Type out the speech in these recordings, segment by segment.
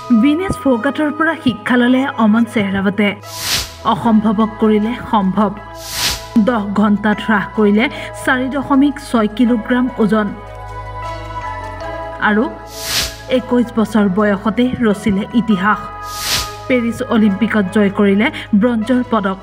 বিনেশ ফৌগাটৰ পৰা শিক্ষা ল'লে অমন চেহৰাৱতে অসম্ভৱক কৰিলে সম্ভৱ 10 ঘণ্টাত হ্ৰাস কৰিলে 4.6 কিলোগ্ৰাম ওজন আৰু 21 বছৰ বয়সতে ৰচিলে ইতিহাস পেৰিছ অলিম্পিকত জয় কৰিলে ব্ৰঞ্জৰ পদক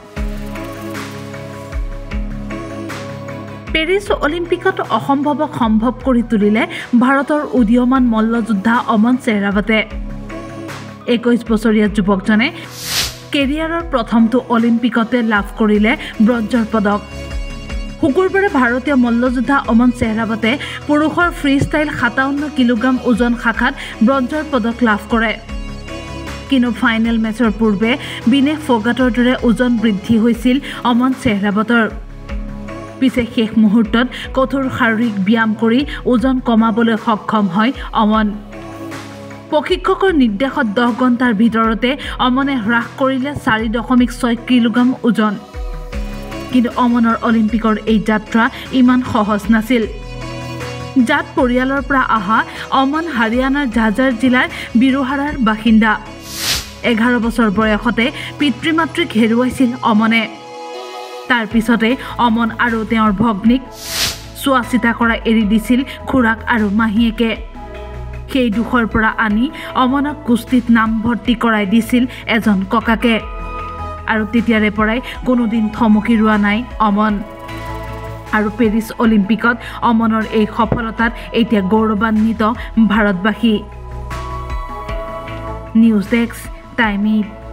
পেৰিছ অলিম্পিকত অসম্ভৱক সম্ভৱ কৰি তুলিলে ভাৰতৰ উদীয়মান মল্লযোদ্ধা অমন চেহৰাৱতে 21 বছৰীয়া যুৱকজনে কেৰিয়াৰৰ প্ৰথমটো অলিম্পিকতে লাভ কৰিলে ব্ৰঞ্জৰ পদক শুকুৰবাৰে ভাৰতীয় মল্লযোদ্ধা অমন চেহৰাৱতে পুৰুষৰ ফ্ৰী ষ্টাইল 57 কিলোগ্ৰাম ওজন শাখাত ব্ৰঞ্জৰ পদক লাভ কৰে কিন্তু ফাইনেল মেচৰ পূৰ্বে বিনেশ ফৌগাটৰ দৰে ওজন বৃদ্ধি হৈছিল অমন চেহৰাৱতৰ পিছে শেষ মুহূৰ্তত কঠোৰ শাৰীৰিক ব্যায়াম কৰি ওজন কমাবলৈ সক্ষম হয় অমন প্ৰশিক্ষকৰ নিৰ্দেশত 10 ঘণ্টাৰ ভিতৰতে অমনে হ্ৰাস কৰিলে 4.6 কিলোগ্ৰাম ওজন কিন্তু অমনৰ অলিম্পিকৰ এই যাত্ৰা ইমান সহজ নাছিল জাট পৰিয়ালৰ পৰা অহা অমন হাৰিয়ানাৰ ঝাজাৰ জিলাৰ বিৰোহাৰাৰ বাসিন্দা 11 বছৰ বয়সতে পিতৃ-মাতৃক হেৰুৱাইছিল অমনে তাৰ পিছতে অমন আৰু তেওঁৰ ভগ্নীক চোৱাচিতা কৰা এৰি দিছিল খুৰাক আৰু মাহীয়েকে সেই দুখৰ পৰা আনি অমনক কুস্তিত নাম ভৰ্তি কৰাই দিছিল এজন ককাকে আৰু তেতিয়াৰে পৰাই কোনোদিন থমকি ৰোৱা নাই অমন আৰু পেৰিছ অলিম্পিকত অমনৰ এই সফলতাত এতিয়া গৌৰৱান্বিত ভাৰতবাসী নিউজ ডেস্ক টাইম